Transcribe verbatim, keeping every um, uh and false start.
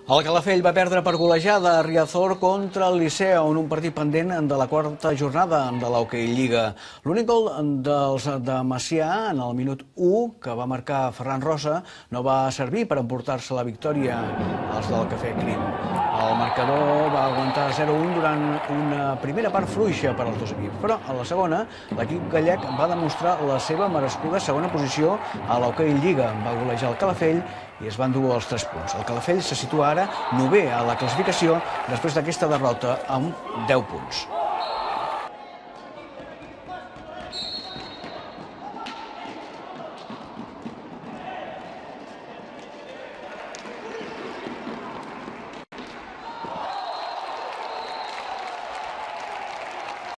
El Calafell va perdre per golejada a Riazor contra el Liceo en un partit pendent de la quarta jornada de l'Hockey Lliga. L'únic gol dels de Macià en el minut u, que va marcar Ferran Rosa, no va servir per emportar-se la victòria als del Cafè Crim. El marcador va aguantar zero a un durant una primera part fluixa per als dos equips, però a la segona l'equip gallec va demostrar la seva merescuda segona posició a l'Hockey Lliga. Va golejar el Calafell i es van dur els tres punts. El Calafell se situa ara novè a la classificació després d'aquesta derrota amb deu punts.